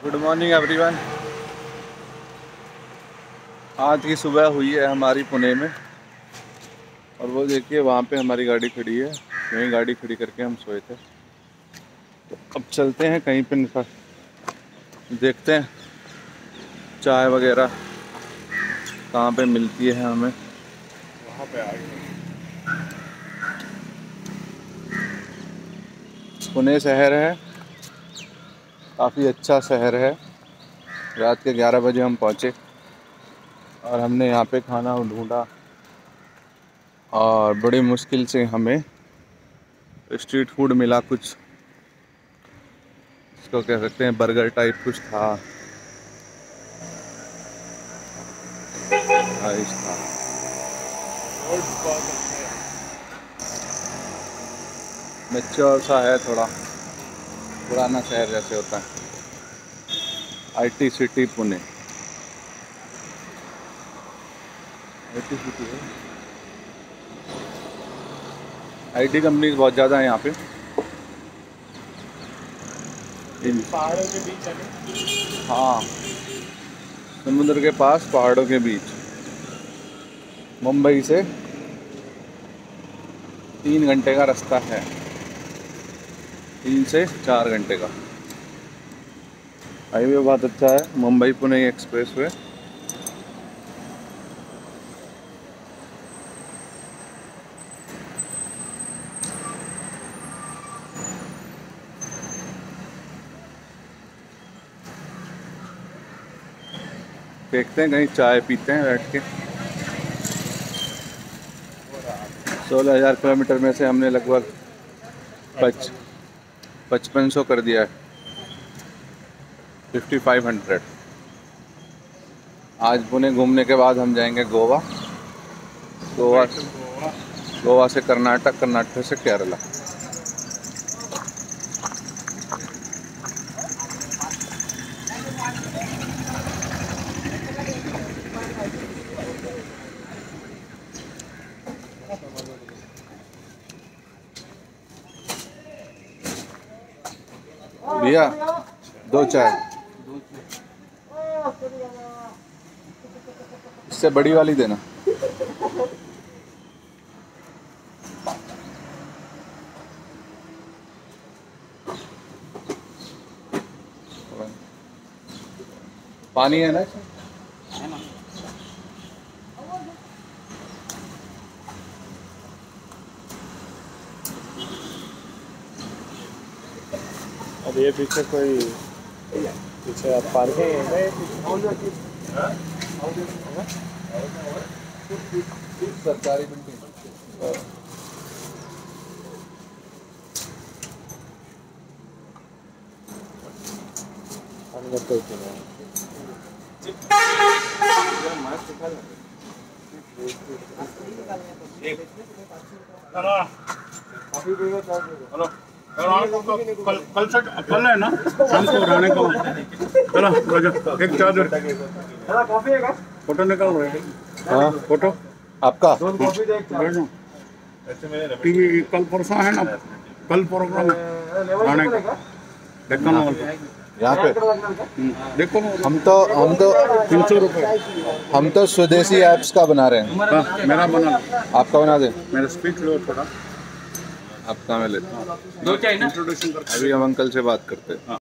Good morning everyone. आज की सुबह हुई है हमारी पुणे में, और वो देखिए वहाँ पे हमारी गाड़ी खड़ी है। यहीं गाड़ी खड़ी करके हम सोए थे। तो अब चलते हैं कहीं पे देखते हैं चाय वगैरह कहाँ पे मिलती है हमें। वहाँ पे आएंगे। पुणे शहर है, काफ़ी अच्छा शहर है। रात के 11 बजे हम पहुँचे और हमने यहाँ पे खाना ढूंढा, और बड़ी मुश्किल से हमें स्ट्रीट फूड मिला। कुछ इसको कह सकते हैं बर्गर टाइप कुछ था, राइस था। मैच्योर सा है, थोड़ा पुराना शहर जैसे होता है। IT city Pune, IT city है। आईटी कंपनीज बहुत ज़्यादा है यहाँ पे। पहाड़ों के बीच है। हाँ, समुद्र के पास पहाड़ों के बीच। मुंबई से 3 घंटे का रास्ता है, 3 से 4 घंटे का। हाईवे बहुत अच्छा है, मुंबई पुणे एक्सप्रेस वे। देखते हैं कहीं चाय पीते हैं बैठ के। 16,000 किलोमीटर में से हमने लगभग 5500 कर दिया है, 5500। आज पुणे घूमने के बाद हम जाएंगे गोवा। गोवा से कर्नाटक, कर्नाटक से केरला। भैया 2 चाय, इससे बड़ी वाली देना। पानी है ना? अब ये पीछे कोई पीछे पार्किंग है। सरकारी बिल्डिंग। कल है ना शाम को रहने का। चलो राजा एक चार्जर फोटो निकाल रहे हैं। हाँ, फोटो आपका टीवी कल परसों है ना, कल प्रोग्राम रहने का। देखो यहाँ पे देखो हम तो 300 रुपये। हम तो स्वदेशी ऐप्स का बना रहे हैं। हाँ, मेरा बना, आपका बना दे। मेरा स्पीच लो थोड़ा। आपका मैं लेता हूँ। दो चाहिए ना इंट्रोडक्शन करके। अभी हम अंकल से बात करते हैं।